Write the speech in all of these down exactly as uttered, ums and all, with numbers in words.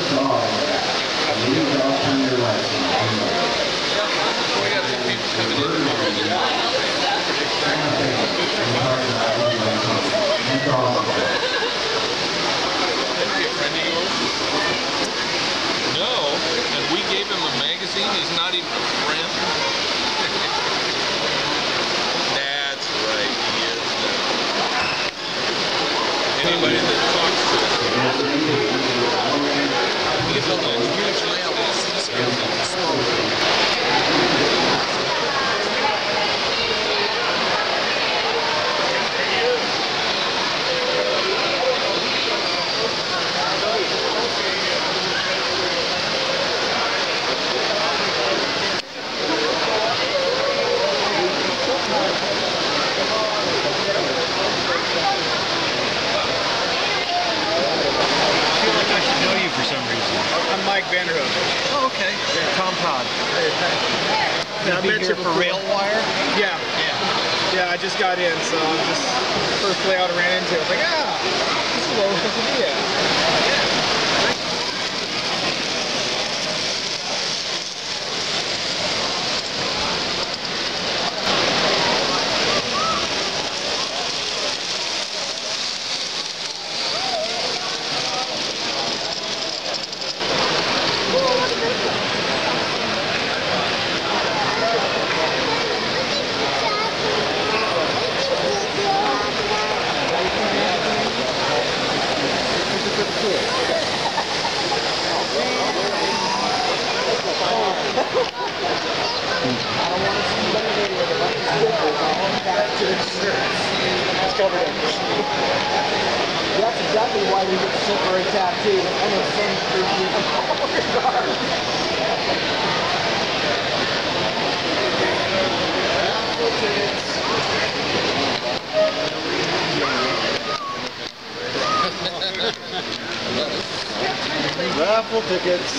dog. A lead dog on your right. We got some people coming in tomorrow. No, and we gave him a magazine. He's not even a friend. That's right, he is. Anybody that talks to him. He's on a huge rail with C-scales and I'm Mike Vanderhook. Oh, okay. Yeah. Tom Todd. Hey, thanks. Yeah, I met you for Rail Wire? Yeah. Yeah. Yeah, I just got in, so I'm just first layout I ran into. I was like, ah, this is where we're supposed to be at. Yeah. That's exactly why we get temporary tattoos. I know some Raffle tickets.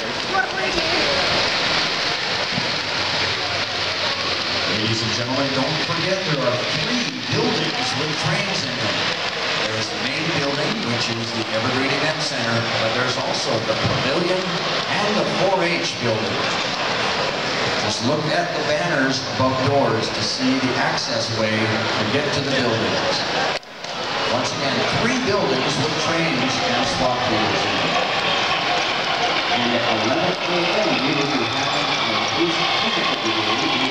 Ladies and gentlemen, don't forget there are three buildings with trains in them. There's the main building, which is the Evergreen Event Center, but there's also the Pavilion and the four H building. Just look at the banners above doors to see the access way to get to the buildings. Once again, three buildings with trains and swap dealers in them. And at eleven A M we will be having a physical delivery.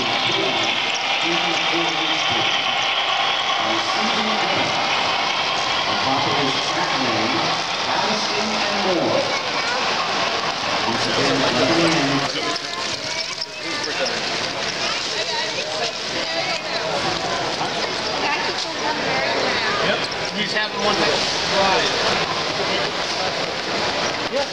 Popular track name, Addison and more. Once again, Yep. We just have the one next slide. Yep.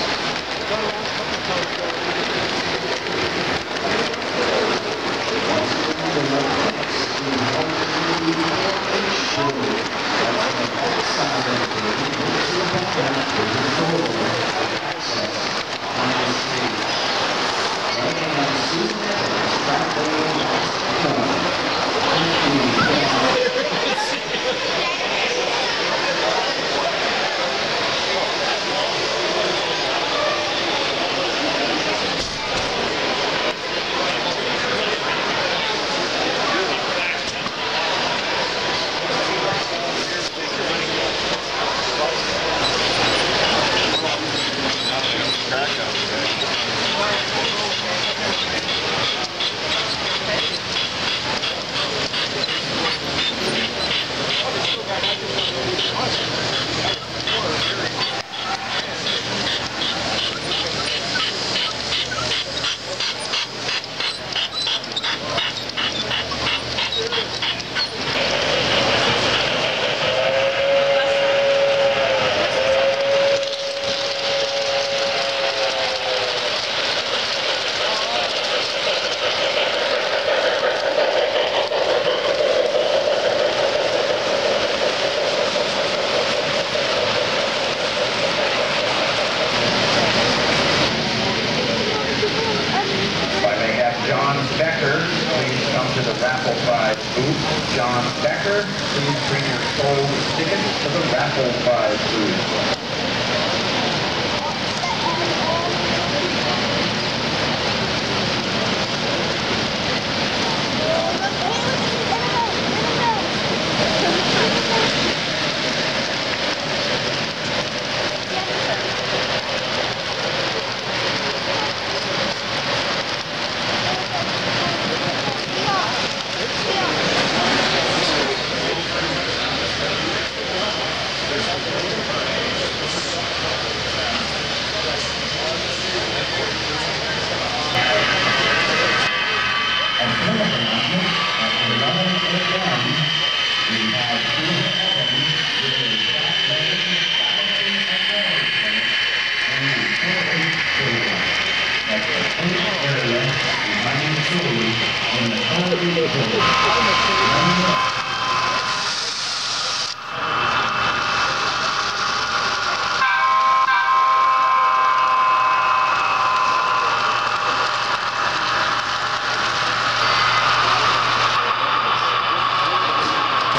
John Becker, please bring your sold tickets to the raffle prize booth.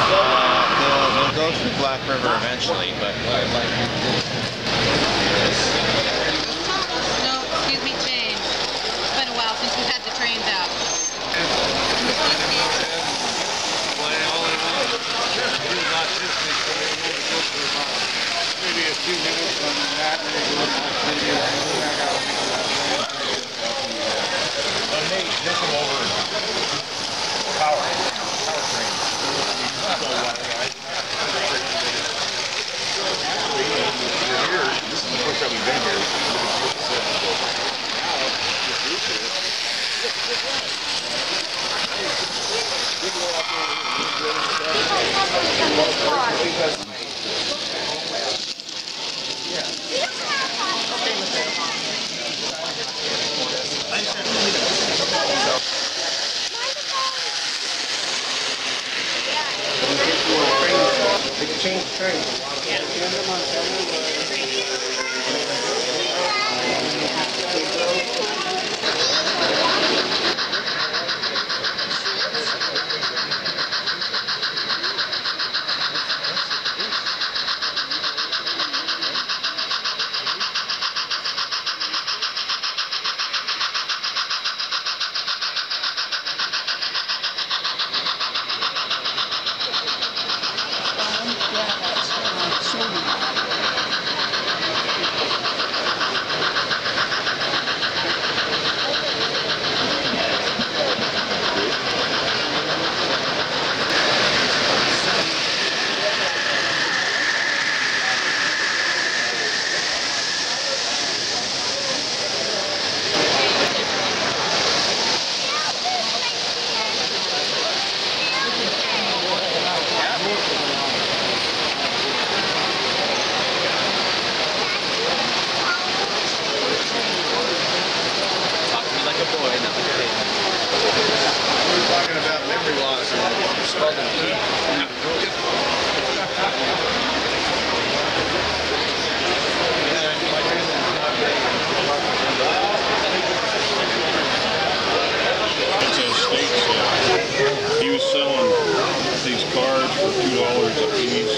they'll, they'll go through Black River eventually, but No, excuse me, change. It's been a while since we've had the trains out. Maybe a few minutes on that, and they go maybe back out. Nate, this one over power, power train. This is the first time we've been here. They can change the train. Talking about memory loss and spelled it. He was selling these cards for two dollars a piece.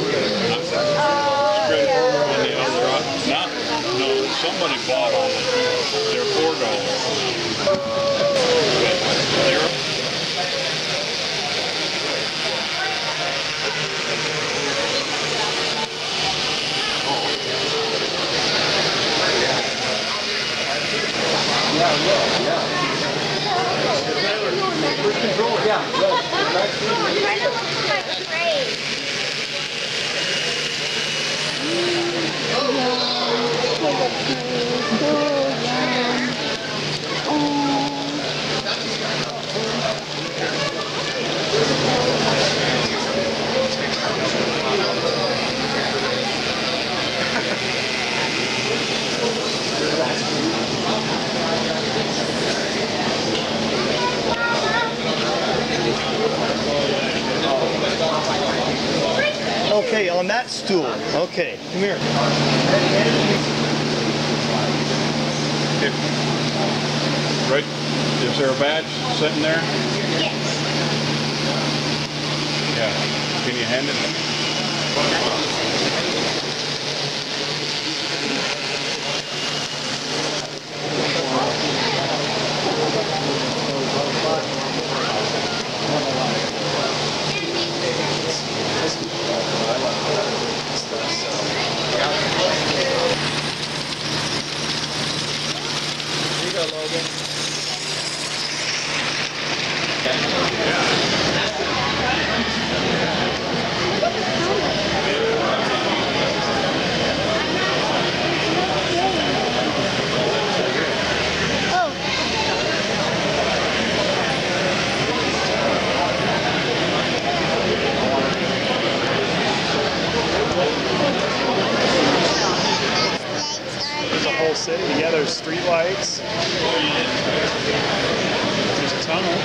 Spread over on the other. Not, no, somebody bought on it. They're four dollars. They're Yeah, good. Try to look at my grade. Okay, on that stool. Okay, come here. right. Is there a badge sitting there? Yes. Yeah. Can you hand it? There's a whole city. Yeah, there's street lights. There's a tunnel.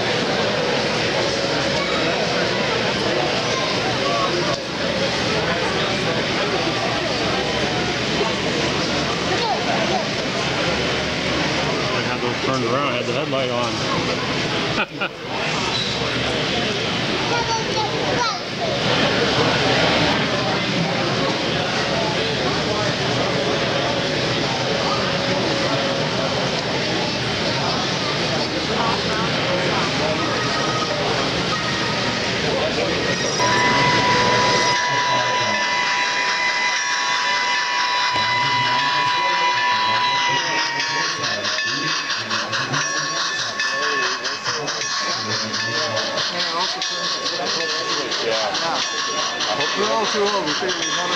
I had those turned around. I had the headlight on. Double, double, double. We're all too old. We think we're better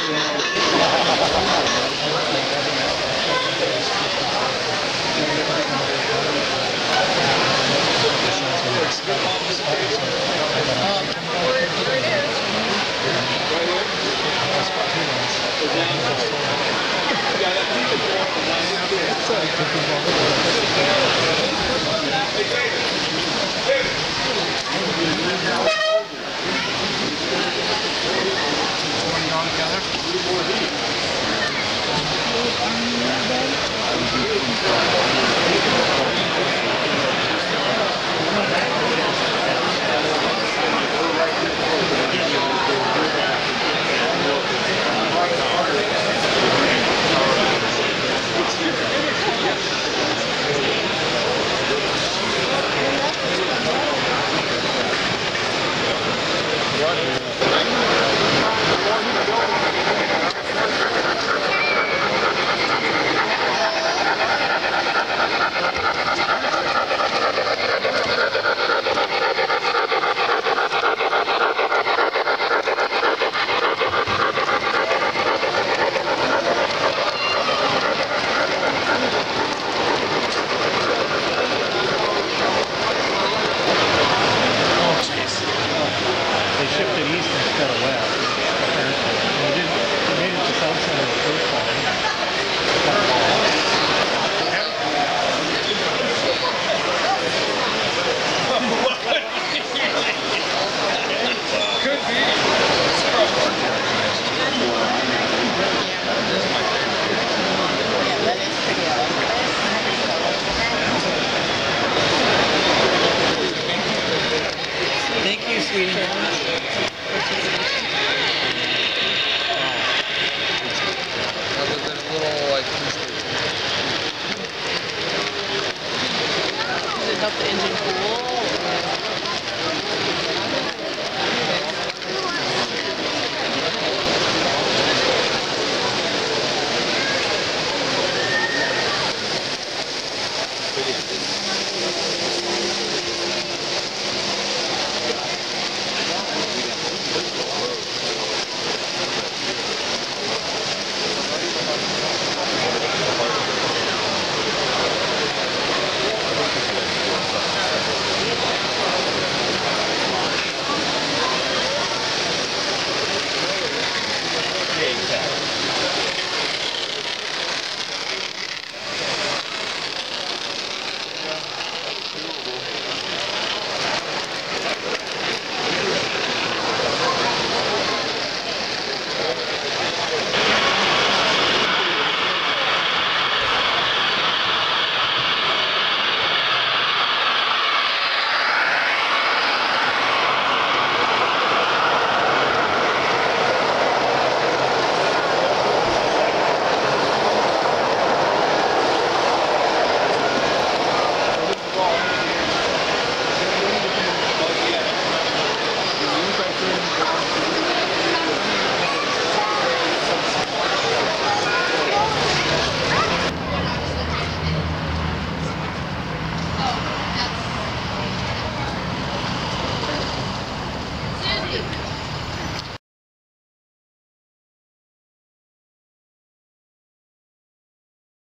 They shifted east instead of west. Apparently. They did. They made it to South Center the first time.